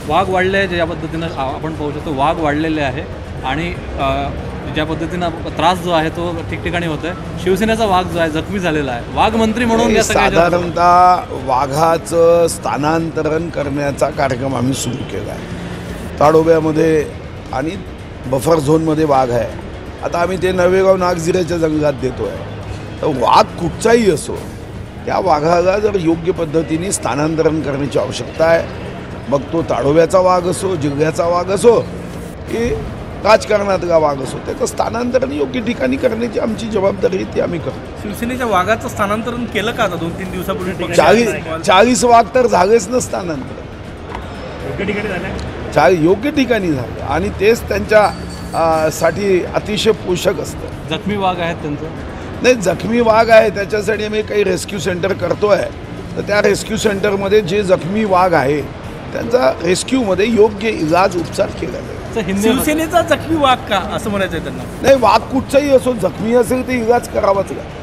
वाघ वाढले आहे, ज्या पद्धतीनं आपण पाहू शकतो वाघ वाढलेले आहे आणि ज्या पद्धतीनं त्रास जो आहे तो ठिकठिकाणी होत आहे. शिवसेनेचा वाघ जो आहे जखमी झालेला आहे. वाघ मंत्री म्हणून या साधारणतः वाघाचं स्थानांतरण करण्याचा कार्यक्रम आम्ही सुरू केला आहे. ताडोब्यामध्ये आणि बफर झोनमध्ये वाघ आहे. आता आम्ही ते नवेगाव नागझिऱ्याच्या जंगलात देतो आहे. तर वाघ कुठचाही असो, त्या वाघाला जर योग्य पद्धतीने स्थानांतरण करण्याची आवश्यकता आहे. मग तो ताडोब्याचा वाघ असो, जिल्ह्याचा वाघ असो की राजकारणातला वाघ असो, त्याचं स्थानांतरण योग्य ठिकाणी करण्याची आमची जबाबदारी ती आम्ही करतो. शिवसेनेच्या वाघाचं स्थानांतरण केलं का आता 2-3 दिवसापूर्वी? 40 वाघ तर झालेच ना स्थानांतरण. योग्य ठिकाणी झालं आणि तेच त्यांच्या साठी अतिशय पोषक असतं. जखमी वाघ आहेत त्यांचं नाही, जखमी वाघ आहे त्याच्यासाठी आम्ही काही रेस्क्यू सेंटर करतो आहे. तर त्या रेस्क्यू सेंटरमध्ये जे जखमी वाघ आहे त्यांचा रेस्क्यूमध्ये योग्य इलाज उपचार केला जाईल. शिवसेनेचा जखमी वाघ का असं म्हणायचं आहे त्यांना? नाही, वाघ कुठचाही असो, जखमी असेल तर इलाज करावाच लागेल.